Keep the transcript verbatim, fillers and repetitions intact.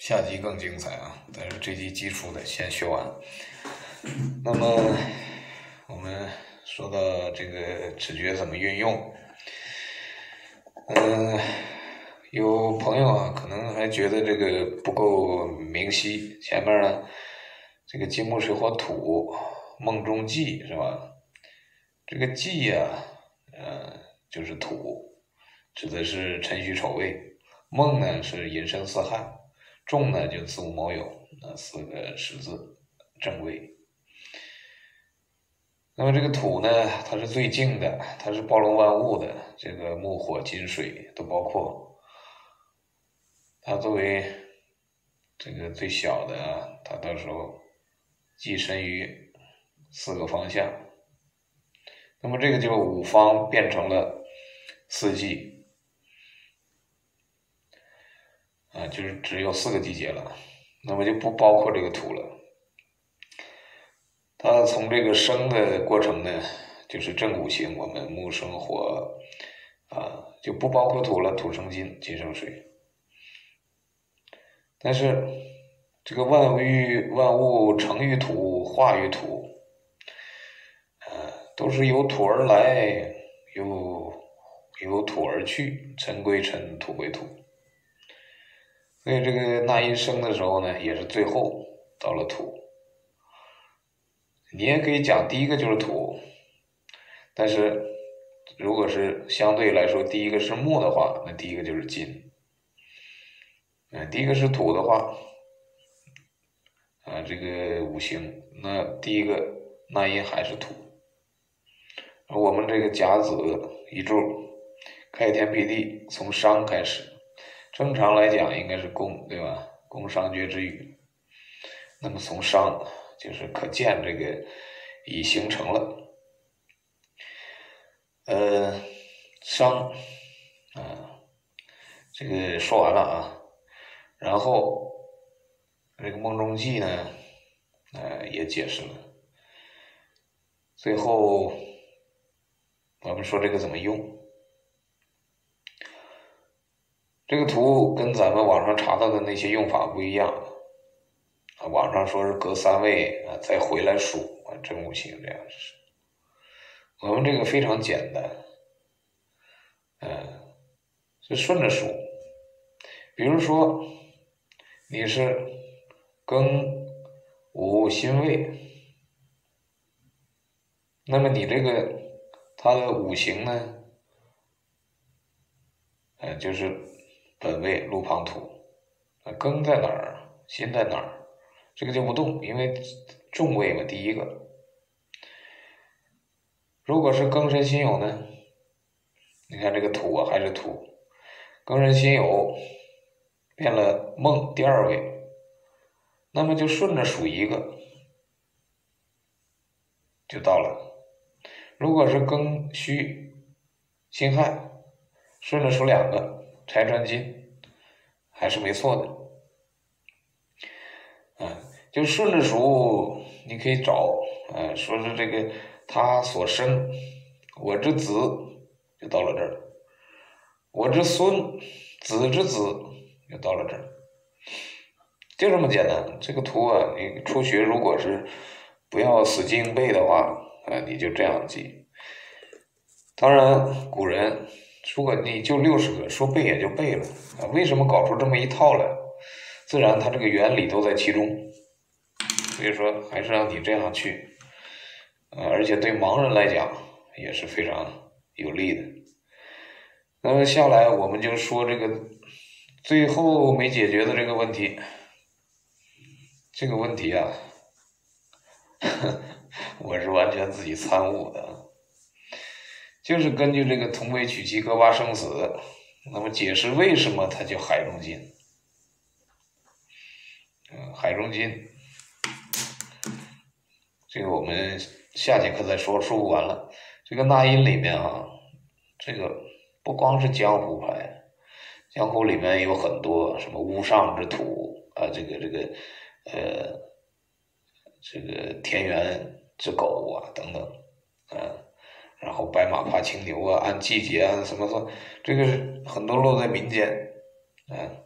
下集更精彩啊！但是这集基础得先学完。那么我们说到这个直觉怎么运用，嗯、呃，有朋友啊可能还觉得这个不够明晰。前面呢，这个金木水火土，梦中忌是吧？这个忌呀、啊，呃，就是土，指的是辰戌丑未；梦呢是寅申巳亥。重呢就子午卯酉，那四个十字正位。那么这个土呢，它是最静的，它是包容万物的，这个木火金水都包括。它作为这个最小的啊，它到时候寄身于四个方向。那么这个就五方变成了四季啊，就是只有四个季节了，那么就不包括这个土了。它从这个生的过程呢，就是正五行，我们木生火啊，就不包括土了，土生金，金生水。但是这个万于万物成于土，化于土，啊，都是由土而来，由由土而去，尘归尘，土归土。所以这个那音生的时候呢，也是最后到了土。你也可以讲第一个就是土，但是如果是相对来说第一个是木的话，那第一个就是金。嗯，第一个是土的话，啊，这个五行，那第一个那音还是土。我们这个甲子一柱开天辟地，从商开始，正常来讲应该是宫，对吧？宫商角之语。那么从商就是可见这个已形成了。呃，商啊，这个说完了啊，然后这个梦中记呢，呃，也解释了。最后我们说这个怎么用？这个图跟咱们网上查到的那些用法不一样啊，网上说是隔三位啊再回来数啊，真五行这样是。我们这个非常简单，嗯，是顺着数。比如说你是庚午辛未，那么你这个它的五行呢，呃，就是本位路旁土，庚在哪儿，辛在哪儿，这个就不动，因为重位嘛，第一个。如果是庚申辛酉呢，你看这个土啊还是土，庚申辛酉变了孟第二位，那么就顺着数一个就到了。如果是庚戌辛亥，顺着数两个拆穿金还是没错的。啊，就顺着数，你可以找，啊，说是这个他所生，我之子就到了这儿，我之孙，子之子就到了这儿，就这么简单。这个图啊，你初学如果是不要死记硬背的话，啊，你就这样记。当然，古人如果你就六十个，说背也就背了啊。为什么搞出这么一套来？自然它这个原理都在其中，所以说还是让你这样去，呃，而且对盲人来讲也是非常有利的。那么下来我们就说这个最后没解决的这个问题，这个问题啊，我是完全自己参悟的，就是根据这个同为取其各八生死，那么解释为什么它叫海中金。嗯，海中金，这个我们下节课再说，说不完了。这个纳音里面啊，这个不光是江湖派，江湖里面有很多什么乌上之土啊，这个这个呃，这个田园之狗啊等等啊，然后白马爬青牛啊，按季节按什么说，这个是很多落在民间啊。